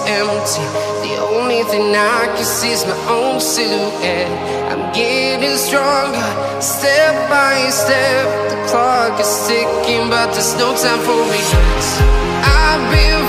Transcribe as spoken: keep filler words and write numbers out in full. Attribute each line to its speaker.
Speaker 1: empty. The only thing I can see is my own silhouette. I'm getting stronger, step by step. The clock is ticking, but there's no time for regrets. I've been